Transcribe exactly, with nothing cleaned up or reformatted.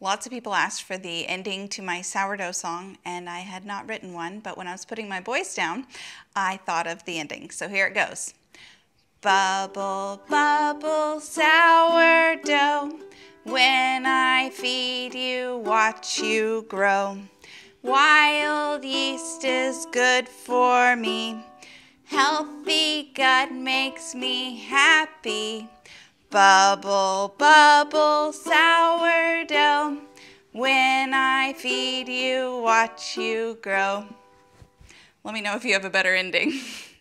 Lots of people asked for the ending to my sourdough song, and I had not written one, but when I was putting my voice down, I thought of the ending. So here it goes. Bubble, bubble, sourdough, when I feed you, watch you grow. Wild yeast is good for me, healthy gut makes me happy. Bubble, bubble, sourdough, when I feed you, watch you grow. Let me know if you have a better ending.